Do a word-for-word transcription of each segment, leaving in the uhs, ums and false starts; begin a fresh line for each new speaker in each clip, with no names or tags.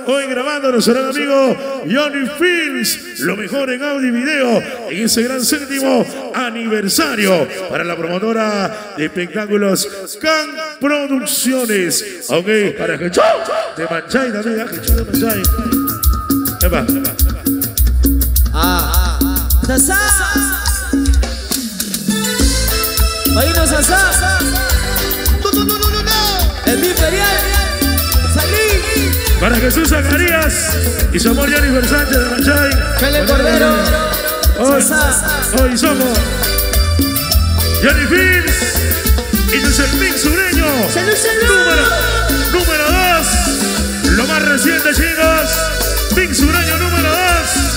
hoy grabando nuestro gran amigo Johnny Films, lo mejor en audio y video en ese gran séptimo aniversario para la promotora de espectáculos Can Producciones. Ok, para que de Manchay también, que de Manchay. Epa, epa.
Ah, Sasá. Baino Sasá. No, no, no, no, no. El imperial. Salí.
Para Jesús Zacarías y su amor Jennifer Sánchez de Manchay.
Pele Cordero.
Hoy, hoy somos Johnny Films y desde el Mix Sureño.
Salud, salud.
Número, número dos. Lo más reciente, chicos. Mix Sureño número dos.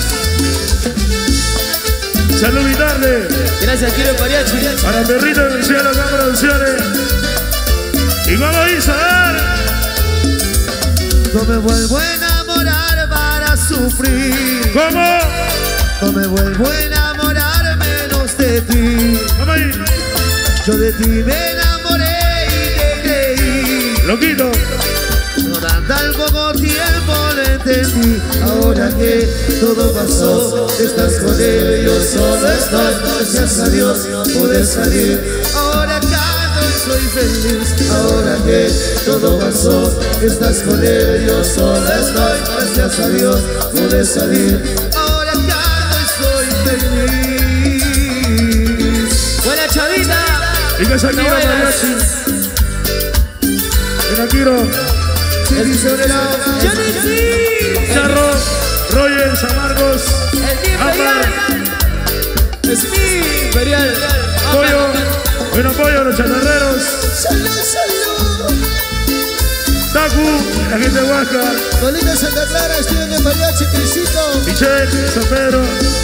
Salud y tarde.
Gracias, Kiro Pariachi.
Para Perrito del Cielo, Can Producciones. Y vamos a dar.
No me vuelvo a enamorar para sufrir.
¿Cómo?
No me vuelvo a enamorar menos de ti.
Vamos ahí.
Yo de ti me enamoré y te creí.
Loquito.
Durante al poco tiempo lo entendí. Ahora que todo pasó, estás con él, yo solo estoy. Gracias a Dios pude salir. Ahora canto y soy feliz. Ahora que todo pasó, estás con él, yo solo estoy. Gracias a Dios pude salir. Ahora canto y soy feliz.
Buena chavita.
Y que Shakira Mariachi. Ven Kiro.
Sí, sobre la
Johnny Films.
Charro, Roger, San Marcos,
El imperial. Es mi imperial.
Pollo, buen apoyo a los chatarreros,
salud, salud.
Taku, la gente de Huasca,
Colina Santa Clara, estudian de mariachi, Crisito.
Michelle, San Pedro,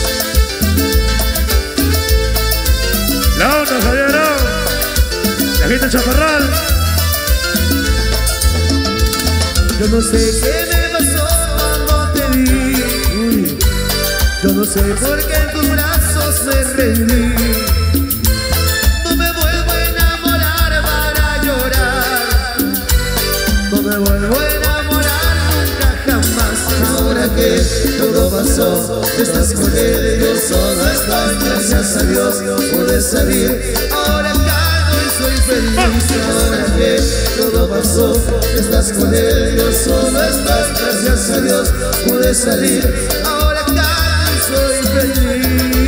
La Onda, Javier, la gente de Chaparral.
Yo no sé qué me pasó cuando te vi. Yo no sé por qué en tus brazos me rendí. No me vuelvo a enamorar para llorar. No me vuelvo a enamorar nunca jamás. Ahora que todo pasó, estás con él, yo solo estoy. Gracias a Dios pude salir. Ahora canto y soy feliz. Ahora que todo pasó, estás con él, yo solo estoy. Gracias a Dios pude salir. Ahora canto y soy feliz.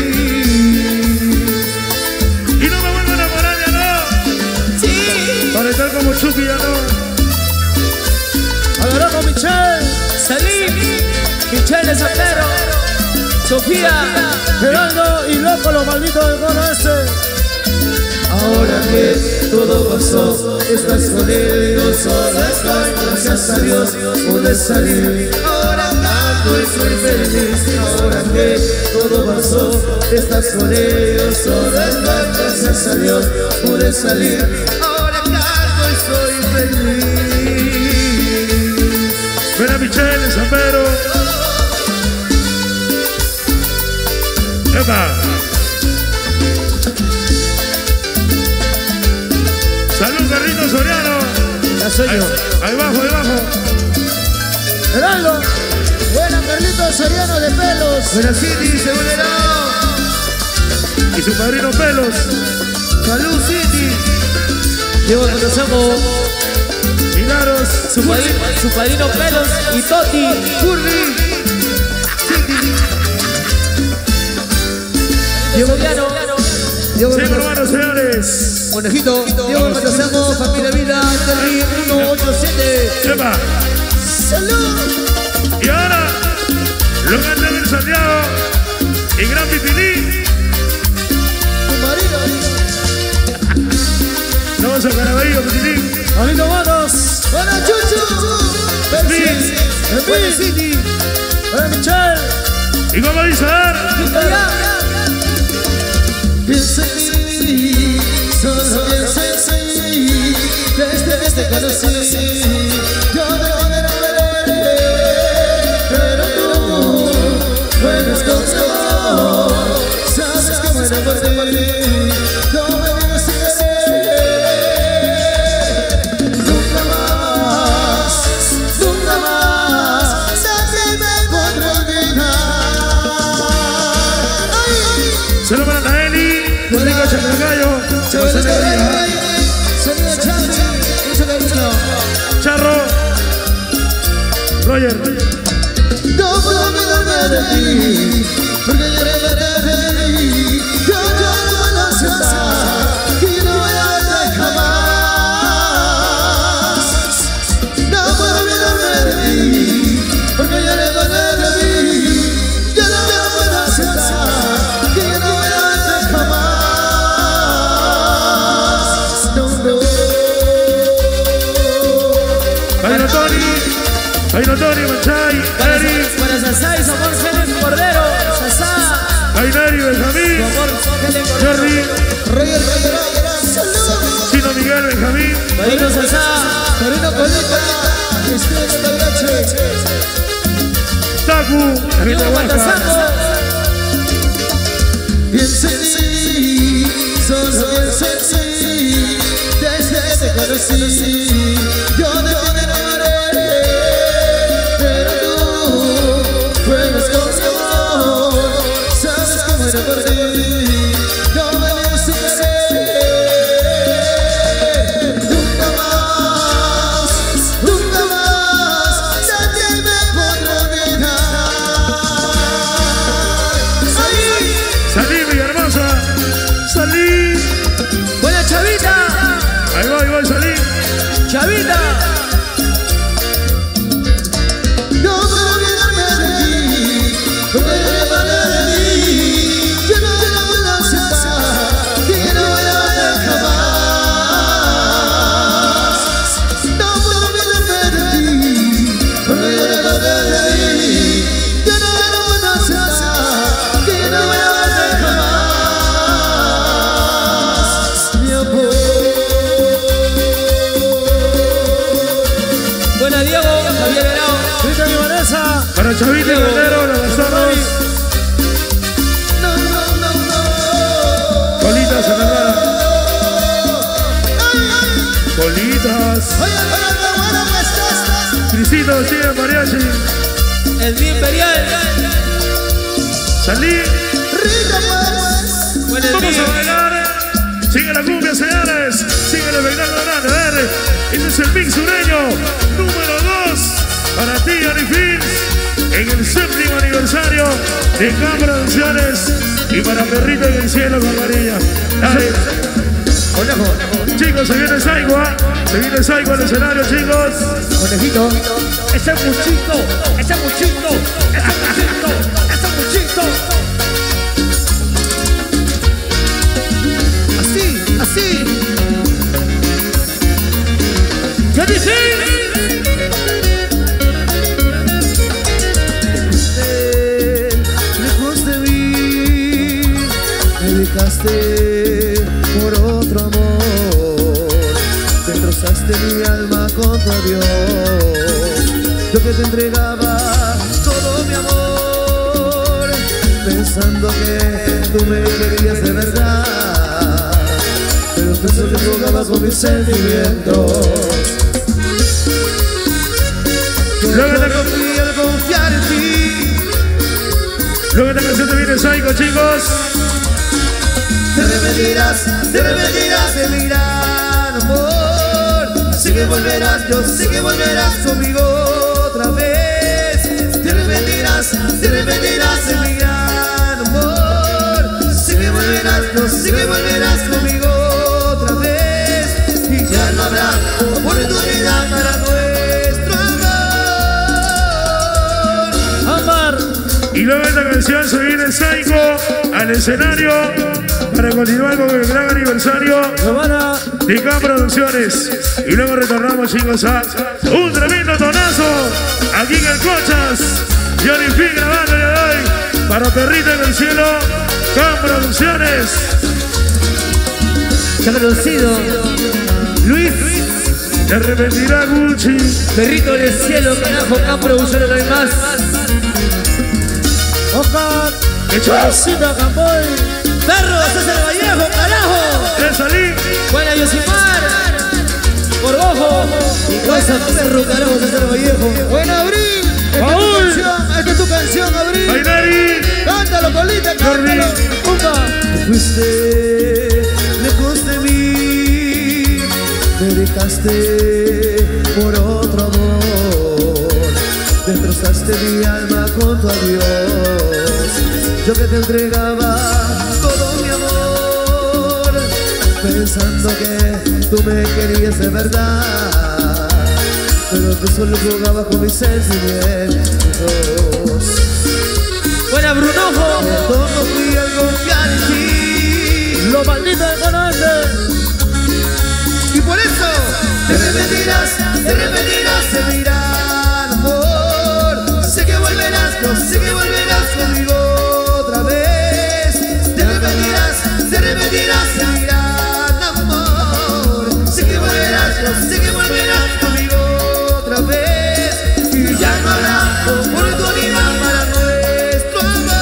Y no me vuelvo a enamorar ya no.
Sí.
Para estar como Chucky ya no.
Agarró con Michelle. Salí. Michelle de San Pedro. Sofía.
Gerardo y loco los malditos del cono este. Ahora que todo pasó, estás con él, yo solo estoy. Gracias a Dios pude salir. Ahora canto y soy feliz. Ahora que todo pasó, estás con él, yo solo estoy. Gracias a Dios pude salir. Ahora canto y soy feliz.
Ven a Michelle, San Pedro. Epa. Salud, Carrito Soriano.
Ya soy yo.
Ahí abajo, ahí abajo.
Gerardo. Buena, Carlitos Soriano de pelos. Buena City, según el lado.
Y su padrino Pelos.
Salud City.
Llevo conocemos
Milagros.
su padrino, su padrino Pelos y Toti.
Curry.
Diego Viano.
Diego
Sí, hermanos, señores.
Conejito. Diego Matazamo, familia Vida, Terry ciento ochenta y siete.
Epa.
Salud.
Y ahora, lo grande del Santiago y Gran Pipilín.
Tu marido.
Vamos a Caraballo, Pipilín.
Bonito manos. Buena Chuchu. Percy. Buena City. Buena Michelle.
Y como dice, a ver.
Piensa en mí, solo piensa en mí. Desde que te conocí, yo me enamoré. Pero tú no eres como sabes que me enamoré. No me digas si eres. Nunca más, nunca más
Roger.
No puedo olvidarme de ti, porque ya eres de mí. Yo ya no puedo aceptar y no voy a verte jamás. No puedo olvidarme de ti, porque ya eres de mí. Yo no puedo aceptar y no voy a verte jamás. No, no.
Jairo Tony, Jairo Tony, Manchay, Eri,
Para Sasá y su amor Helen Cordero. Sasá.
Jainari, Benjamín,
Su amor Helen Cordero.
Jordi,
Roger, saludos.
Chino Miguel, Benjamín,
Marino Sasá.
Torino Colita, Cristina Tallache.
Taku, la gente
Diego
baja.
Pantasaco.
Pienso en ti, solo pienso en ti. Desde que te conocí, yo te enamoré. Pero tú juegas con mi amor, sabes cómo era por ti. No me necesitaré nunca más, nunca más. Nadie me podrá olvidar. ¡Ay!
Salí, mi hermosa, salí.
Buena Chavita.
Ahí voy, voy, salí.
Chavita.
No puedo olvidarme de ti, porque eres parte de mí. Yo no te la puedo aceptar y no voy a verte jamás. No puedo olvidarme de ti, porque eres parte de mí. Yo no te la puedo aceptar y no voy a verte jamás. Mi amor.
Buena Diego. Javier Henao.
Rita y Vanessa.
Para Chavita y Guerrero, la gastamos.
No, no, no, no.
Colitas en la Colitas.
Oye, oye, qué bueno que estás.
Crisito, sigue mariachi.
El Día Imperial.
Salí.
Rica, pues.
Buena
Vamos
Día.
a bailar. Sigue la cumbia, señores. Sigue el espectáculo grande. A ver, ese es el mix sureño número dos para ti, Johnny Fins, en el séptimo aniversario de K Producciones y para Perrito en el cielo con María. Dale. Chicos, se viene Saigo, ¿ah? Se viene Saigo al escenario, chicos.
Conejito.
Ese muchito. Ese muchito. Ese muchito. Ese muchito.
Así, así.
Johnny Fins.
Lejos de mí, me dejaste por otro amor. Destrozaste mi alma con tu adiós. Yo que te entregaba todo mi amor, pensando que tú me querías de verdad. Pero tú solo jugabas con mis sentimientos.
Luego
Yo
de-
confío al confiar en ti.
Luego de esta canción te viene Saigo, chicos.
Te arrepentirás, te arrepentirás de mi gran amor. Sé que volverás, yo sé que volverás conmigo otra vez. Te arrepentirás, te arrepentirás de mi gran amor. Sé que volverás, yo sé que volverás conmigo otra vez. Y ya no habrá oportunidad para nuestro amor.
Amar.
Y luego de esta canción se viene Saigo al escenario para continuar con el gran aniversario
Giovanna.
de K Producciones. Y luego retornamos, chicos, a un tremendo tonazo aquí en el Cochas. Johnny Fin grabando de hoy para Perrito en el cielo. K Producciones.
Se ha producido Luis.
Te arrepentirá Gucci.
Perrito del cielo. Carajo. K Producciones no hay más.
Oscar,
Hecho.
Cita Camboy.
Perro. César Vallejo. Carajo.
De salir.
Buena Yosimar. Gorgojo.
Y cosa perro, carajo, César Vallejo. Buena, Abril. Esta es tu
Paul.
canción, esta es tu canción, Abril.
Jainari.
Cántalo, Colita, cántalo.
Pumba.
Fuiste lejos de mí, me dejaste por otro amor. destrozaste mi alma con tu adiós. Yo que te entregaba todo mi amor, pensando que tú me querías de verdad, pero tú solo jugabas con mis sentimientos.
Buena Brunojo.
De todo fui al confiar en ti,
Los malditos de Conoce.
y por eso te arrepentirás, te arrepentirás, te dirán amor. Sé que volverás, yo sé que volverás conmigo otra vez. Te arrepentirás, te arrepentirás, te dirán amor. Sé que volverás, yo sé que volverás conmigo otra vez. Y ya no habrá oportunidad para nuestro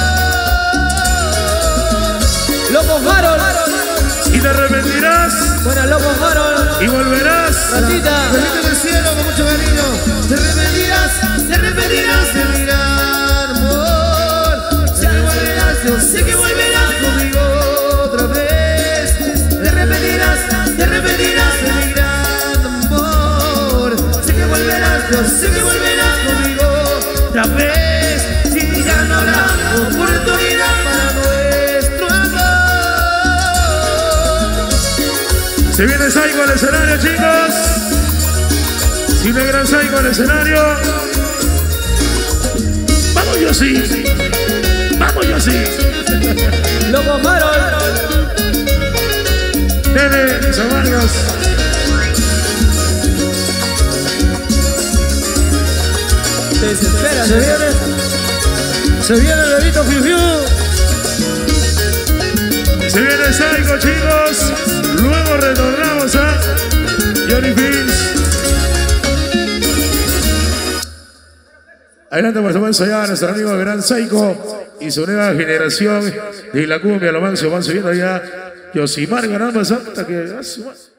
amor.
Loco Harold.
Y te arrepentirás
Buena Loco Harold.
y volverás.
Ratita.
Bendito del cielo con mucho cariño. Te arrepentirás, te arrepentirás, te dirán amor. Sé que volverás, yo sé que volverás conmigo otra vez. Te arrepentirás, te arrepentirás, te dirán amor. Sé que volverás, yo sé que volverás conmigo otra vez. Y ya no habrá oportunidad para nuestro amor.
Se viene Saigo al escenario, chicos. Cine Gran Saigo al escenario. Vamos, yo sí. Vamos, yo sí.
Loco Harold.
Nene, San Vargas.
Te desespera, se viene. Se viene el bebito Fiu Fiu.
Se viene Saigo, chicos. Luego retornamos a Johnny Films. Adelante, por supuesto, ya nuestro amigo Gran Saigo y su nueva generación de la cumbia, lo van, se van subiendo ya. Yosimar ganando esa hasta que...